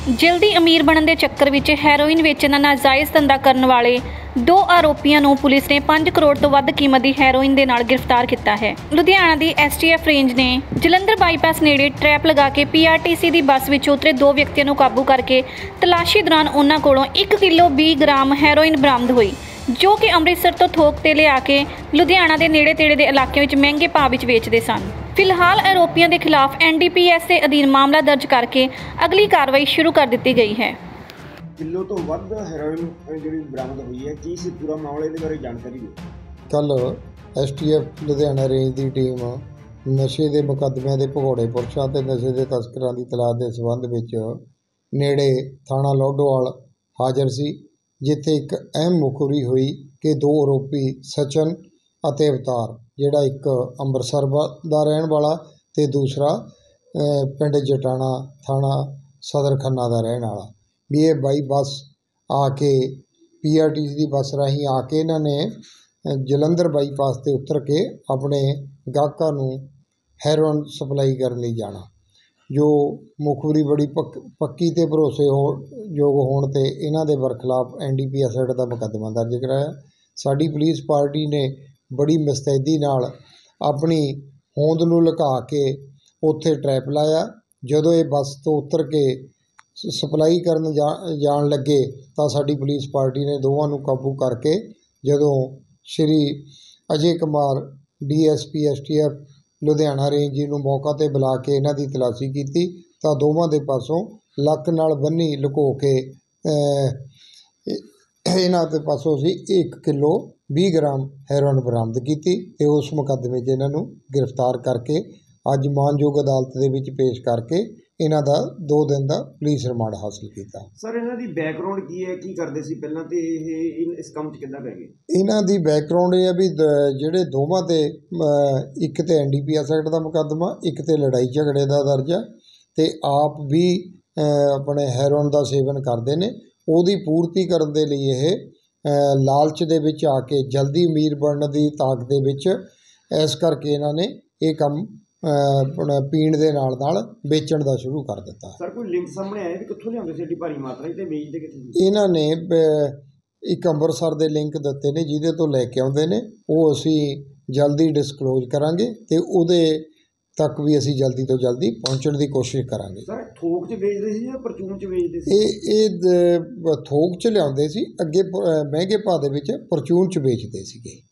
ਜਲਦੀ ਅਮੀਰ ਬਣਨ ਦੇ ਚੱਕਰ ਵਿੱਚ ਹੈਰੋਇਨ ਵੇਚਣ ਦਾ ਨਾਜਾਇਜ਼ ਧੰਦਾ ਕਰਨ ਵਾਲੇ 2 ਆਰੋਪੀਆਂ ਨੂੰ ਪੁਲਿਸ ਨੇ 5 ਕਰੋੜ ਤੋਂ ਵੱਧ ਕੀਮਤ ਦੀ ਹੈਰੋਇਨ ਦੇ ਨਾਲ ਗ੍ਰਿਫਤਾਰ ਕੀਤਾ ਹੈ। ਲੁਧਿਆਣਾ ਦੀ ਐਸਟੀਐਫ ਰੇਂਜ ਨੇ ਜਲੰਧਰ ਬਾਈਪਾਸ ਨੇੜੇ ਟ੍ਰੈਪ ਲਗਾ ਕੇ ਪੀਆਰਟੀਸੀ ਦੀ ਬੱਸ ਵਿੱਚ ਉਤਰੇ 2 ਵਿਅਕਤੀਆਂ ਨੂੰ ਕਾਬੂ ਕਰਕੇ ਤਲਾਸ਼ੀ ਦੌਰਾਨ ਉਹਨਾਂ ਕੋਲੋਂ 1 ਕਿਲੋ 20 ਗ੍ਰਾਮ ਹੈਰੋਇਨ ਬਰਾਮਦ ਹੋਈ, ਜੋ ਕਿ ਅੰਮ੍ਰਿਤਸਰ ਤੋਂ ਥੋਕ ਤੇ ਲਿਆ ਕੇ ਲੁਧਿਆਣਾ ਦੇ ਨੇੜੇ-ਤੇੜੇ ਦੇ ਇਲਾਕਿਆਂ ਵਿੱਚ ਮਹਿੰਗੇ ਭਾਅ ਵਿੱਚ ਵੇਚਦੇ ਸਨ। ਫਿਲਹਾਲ ਆਰੋਪੀਆਂ ਦੇ ਖਿਲਾਫ ਐਨਡੀਪੀਐਸ ਦੇ ਅਧੀਨ ਮਾਮਲਾ ਦਰਜ ਕਰਕੇ ਅਗਲੀ ਕਾਰਵਾਈ ਸ਼ੁਰੂ ਕਰ ਦਿੱਤੀ ਗਈ ਹੈ। ਕਿਲੋ ਤੋਂ ਵੱਧ ਹੈਰੋਇਨ ਜਿਹੜੀ ਬਰਾਮਦ ਹੋਈ ਹੈ, ਕੀ ਸੀ ਪੂਰਾ ਮਾਮਲੇ ਦੇ ਬਾਰੇ ਜਾਣਕਾਰੀ ਦਿਓ। ਕੱਲ੍ਹ ਐਸਟੀਐਫ ਲੁਧਿਆਣਾ ਰੇਂਜ ਦੀ ਟੀਮ ਨਸ਼ੇ ਦੇ ਮੁਕੱਦਮਿਆਂ ਦੇ ਭਗੌੜੇ ਪੁਰਸ਼ਾਂ ਅਤੇ ਨਸ਼ੇ ਦੇ ਤਸਕਰਾਂ ਦੀ ਤਲਾਸ਼ ਦੇ ਸਬੰਧ ਵਿੱਚ ਨੇੜੇ ਥਾਣਾ ਲੋਡੋਵਾਲ ਹਾਜ਼ਰ ਸੀ, ਜਿੱਥੇ ਇੱਕ ਅਹਿਮ ਮੁਖਬਰੀ ਹੋਈ ਕਿ 2 ਆਰੋਪੀ ਸਚਨ ਅਤੇ ਅਵਤਾਰ, ਜਿਹੜਾ ਇੱਕ ਅੰਮ੍ਰਿਤਸਰ ਦਾ ਰਹਿਣ ਵਾਲਾ ਅਤੇ ਦੂਸਰਾ ਪਿੰਡ ਜਟਾਣਾ ਥਾਣਾ ਸਦਰ ਖੰਨਾ ਦਾ ਰਹਿਣ ਵਾਲਾ, ਵੀ ਇਹ ਬਾਈ ਬੱਸ ਆ ਕੇ ਪੀਆਰਟੀਸੀ ਦੀ ਬੱਸ ਰਾਹੀਂ ਆ ਕੇ ਇਹਨਾਂ ਨੇ ਜਲੰਧਰ ਬਾਈਪਾਸ 'ਤੇ ਉਤਰ ਕੇ ਆਪਣੇ ਗਾਹਕਾਂ ਨੂੰ ਹੈਰੋਇਨ ਸਪਲਾਈ ਕਰਨ ਲਈ ਜਾਣਾ। ਜੋ ਮੁਖਬਰੀ ਬੜੀ ਪੱਕੀ ਅਤੇ ਭਰੋਸੇਯੋਗ ਹੋਣ 'ਤੇ ਇਹਨਾਂ ਦੇ ਬਰਖਲਾਫ ਐਨਡੀਪੀਐਸ ਐਕਟ ਦਾ ਮੁਕੱਦਮਾ ਦਰਜ ਕਰਾਇਆ। ਸਾਡੀ ਪੁਲਿਸ ਪਾਰਟੀ ਨੇ ਬੜੀ ਮੁਸਤੈਦੀ ਨਾਲ ਆਪਣੀ ਹੋਂਦ ਨੂੰ ਲੁਕਾ ਕੇ ਉੱਥੇ ਟਰੈਪ ਲਾਇਆ। ਜਦੋਂ ਇਹ ਬੱਸ ਤੋਂ ਉਤਰ ਕੇ ਸਪਲਾਈ ਕਰਨ ਜਾਣ ਲੱਗੇ ਤਾਂ ਸਾਡੀ ਪੁਲਿਸ ਪਾਰਟੀ ਨੇ ਦੋਵਾਂ ਨੂੰ ਕਾਬੂ ਕਰਕੇ, ਜਦੋਂ Shri Ajay Kumar DSP STF Ludhiana range ji ਨੂੰ ਮੌਕਾ 'ਤੇ ਬੁਲਾ ਕੇ ਇਹਨਾਂ ਦੀ ਤਲਾਸ਼ੀ ਕੀਤੀ ਤਾਂ ਦੋਵਾਂ ਦੇ ਪਾਸੋਂ ਲੱਕ ਨਾਲ ਬੰਨ੍ਹੀ ਲੁਕੋ ਕੇ ਇਹਨਾਂ ਦੇ ਪਾਸੋਂ ਅਸੀਂ 1 ਕਿਲੋ 20 ਗ੍ਰਾਮ ਹੈਰੋਇਨ ਬਰਾਮਦ ਕੀਤੀ ਅਤੇ ਉਸ ਮੁਕੱਦਮੇ 'ਚ ਇਹਨਾਂ ਨੂੰ ਗ੍ਰਿਫਤਾਰ ਕਰਕੇ ਅੱਜ ਮਾਨਯੋਗ ਅਦਾਲਤ ਦੇ ਵਿੱਚ ਪੇਸ਼ ਕਰਕੇ ਇਹਨਾਂ ਦਾ 2 ਦਿਨ ਦਾ ਪੁਲਿਸ ਰਿਮਾਂਡ ਹਾਸਲ ਕੀਤਾ। ਸਰ, ਇਹਨਾਂ ਦੀ ਬੈਕਗਰਾਉਂਡ ਕੀ ਹੈ, ਕੀ ਕਰਦੇ ਸੀ ਪਹਿਲਾਂ ਤੇ ਇਹ ਇਸ ਕੰਮ 'ਚ ਕਿੱਦਾਂ ਪੈ ਗਏ? ਇਹਨਾਂ ਦੀ ਬੈਕਗਰਾਉਂਡ ਇਹ ਹੈ ਵੀ ਜਿਹੜੇ ਦੋਵਾਂ 'ਤੇ ਇੱਕ 'ਤੇ ਐਨਡੀਪੀਐਸ ਐਕਟ ਦਾ ਮੁਕੱਦਮਾ, ਇੱਕ 'ਤੇ ਲੜਾਈ ਝਗੜੇ ਦਾ ਦਰਜ ਹੈ ਅਤੇ ਆਪ ਵੀ ਆਪਣੇ ਹੈਰੋਇਨ ਦਾ ਸੇਵਨ ਕਰਦੇ ਨੇ। ਉਹਦੀ ਪੂਰਤੀ ਕਰਨ ਦੇ ਲਈ ਇਹ ਲਾਲਚ ਦੇ ਵਿੱਚ ਆ ਕੇ ਜਲਦੀ ਅਮੀਰ ਬਣਨ ਦੀ ਤਾਕ ਦੇ ਵਿੱਚ ਇਸ ਕਰਕੇ ਇਹਨਾਂ ਨੇ ਇਹ ਕੰਮ ਆਪਣਾ ਪੀਣ ਦੇ ਨਾਲ ਵੇਚਣ ਦਾ ਸ਼ੁਰੂ ਕਰ ਦਿੱਤਾ। ਸਰ, ਕੋਈ ਲਿੰਕ ਸਾਹਮਣੇ ਆਇਆ ਵੀ ਕਿੱਥੋਂ ਲਿਆਉਂਦੇ ਸੀ ਏਡੀ ਭਾਰੀ ਮਾਤਰਾ 'ਚ ਤੇ ਵੇਚਦੇ ਕਿੱਥੇ ਸੀ? ਇਹਨਾਂ ਨੇ ਇੱਕ ਅੰਮ੍ਰਿਤਸਰ ਦੇ ਲਿੰਕ ਦਿੱਤੇ ਨੇ ਜਿਹਦੇ ਤੋਂ ਲੈ ਕੇ ਆਉਂਦੇ ਨੇ, ਉਹ ਅਸੀਂ ਜਲਦੀ ਡਿਸਕਲੋਜ਼ ਕਰਾਂਗੇ ਅਤੇ ਉਹਦੇ ਤੱਕ ਵੀ ਅਸੀਂ ਜਲਦੀ ਤੋਂ ਜਲਦੀ ਪਹੁੰਚਣ ਦੀ ਕੋਸ਼ਿਸ਼ ਕਰਾਂਗੇ। ਸਰ, ਥੋਕ 'ਚ ਵੇਚਦੇ ਸੀ ਜਾਂ ਪਰਚੂਨ 'ਚ ਵੇਚਦੇ ਸੀ? ਇਹ ਥੋਕ 'ਚ ਲਿਆਉਂਦੇ ਸੀ, ਅੱਗੇ ਮਹਿੰਗੇ ਭਾਅ ਦੇ ਵਿੱਚ ਪਰਚੂਨ 'ਚ ਵੇਚਦੇ ਸੀਗੇ।